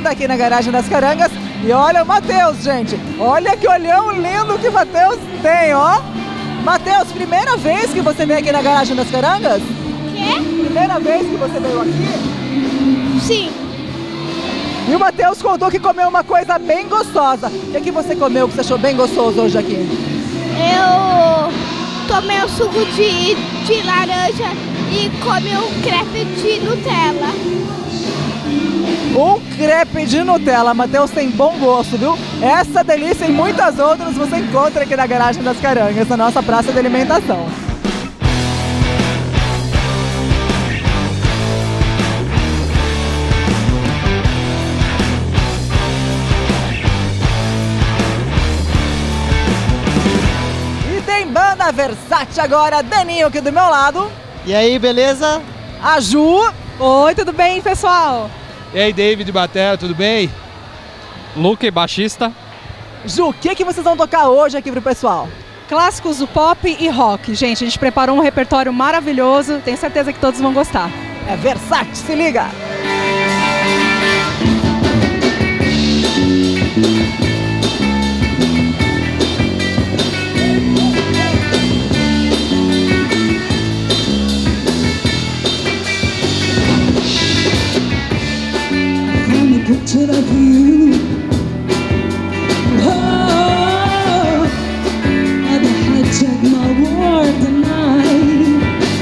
banda aqui na Garagem das Carangas. E olha o Matheus, gente. Olha que olhão lindo que o Matheus tem, ó. Matheus, primeira vez que você veio aqui na Garagem das Carangas? Quê? Primeira vez que você veio aqui? Sim. E o Matheus contou que comeu uma coisa bem gostosa. O que você comeu que você achou bem gostoso hoje aqui? Eu tomei um suco de laranja e comi um crepe de Nutella. Um crepe de Nutella. Matheus tem bom gosto, viu? Essa delícia e muitas outras você encontra aqui na Garagem das Carangas, na nossa praça de alimentação. E tem banda Versace agora, Daninho aqui do meu lado. E aí, beleza? A Ju. Oi, tudo bem, pessoal? E aí, David Batera, tudo bem? Luke, baixista. Ju, o que vocês vão tocar hoje aqui pro pessoal? Clássicos do pop e rock. Gente, a gente preparou um repertório maravilhoso, tenho certeza que todos vão gostar. É Versace, se liga! Picture of you, oh, I'd hijack my world tonight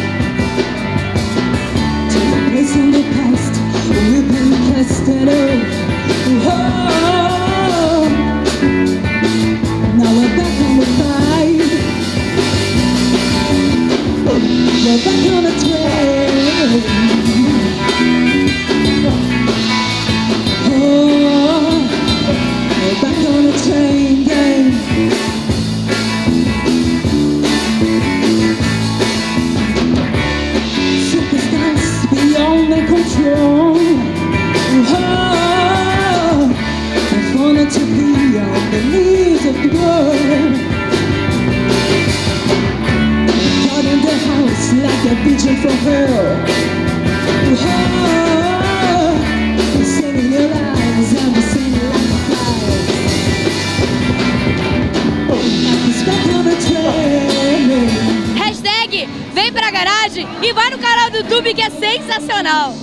to a place in the past we've been casted off. Oh, now we're back on the fight. We're back on the train. Back on the train game. Superstars beyond their control. Oh, I wanted to be on the knees of the world. Caught in the house like a vision from hell. Oh, singing your lies, I'm singing like a fire. Hashtag vem pra garagem e vai no canal do YouTube que é sensacional.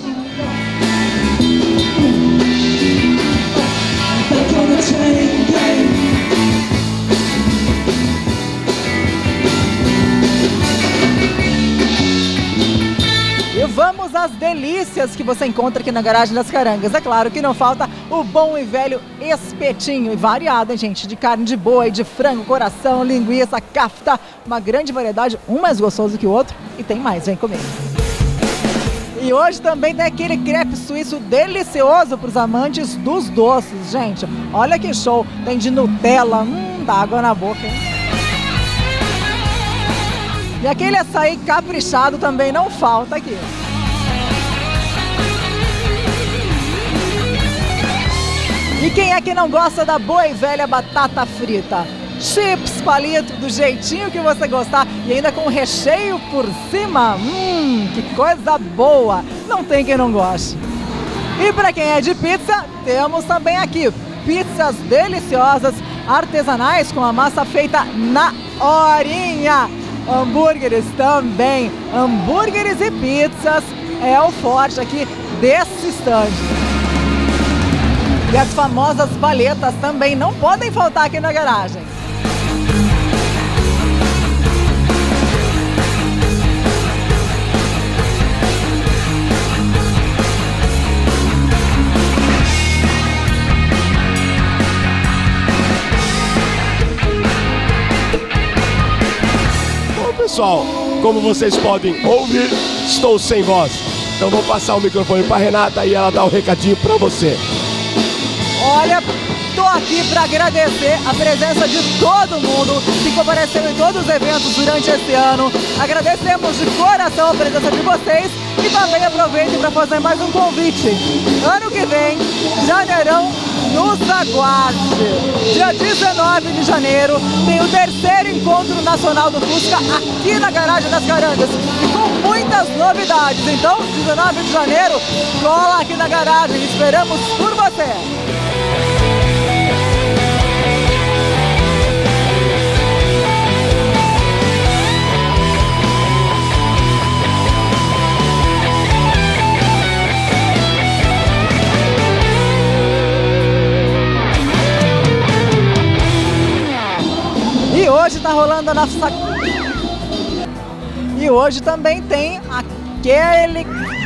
E vamos às delícias que você encontra aqui na Garagem das Carangas. É claro que não falta o bom e velho espetinho. E variado, hein, gente? De carne de boi, de frango, coração, linguiça, kafta. Uma grande variedade, um mais gostoso que o outro. E tem mais, vem comigo. E hoje também tem aquele crepe suíço delicioso para os amantes dos doces, gente. Olha que show. Tem de Nutella, dá água na boca, hein? E aquele açaí caprichado também não falta aqui. E quem é que não gosta da boa e velha batata frita? Chips, palito, do jeitinho que você gostar e ainda com recheio por cima. Que coisa boa! Não tem quem não goste. E para quem é de pizza, temos também aqui pizzas deliciosas, artesanais com a massa feita na horinha. Hambúrgueres também, hambúrgueres e pizzas é o forte aqui desse estande. E as famosas paletas também não podem faltar aqui na garagem. Pessoal, como vocês podem ouvir, estou sem voz. Então vou passar o microfone para Renata e ela dá um recadinho para você. Olha, tô aqui para agradecer a presença de todo mundo que compareceu em todos os eventos durante esse ano. Agradecemos de coração a presença de vocês e também aproveito para fazer mais um convite. Ano que vem, janeirão, nos aguarde. Dia 19 de janeiro tem o 3º Encontro Nacional do Fusca aqui na Garagem das Carangas. E com muitas novidades. Então, 19 de janeiro, cola aqui na garagem. Esperamos por você. E hoje tá rolando a nossa... E hoje também tem aquele...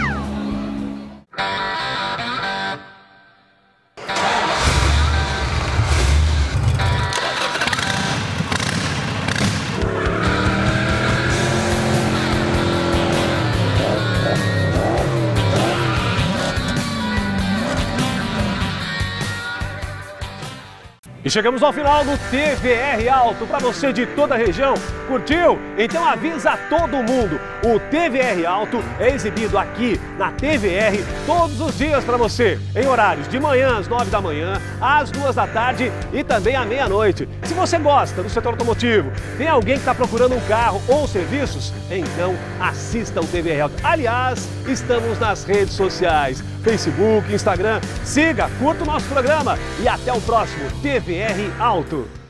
E chegamos ao final do TVR Auto. Para você de toda a região, curtiu? Então avisa todo mundo. O TVR Auto é exibido aqui na TVR todos os dias para você, em horários de manhã às 9 da manhã, às 2 da tarde e também à meia-noite. Se você gosta do setor automotivo, tem alguém que está procurando um carro ou serviços, então assista o TVR Auto. Aliás, estamos nas redes sociais, Facebook, Instagram. Siga, curta o nosso programa e até o próximo TVR Auto.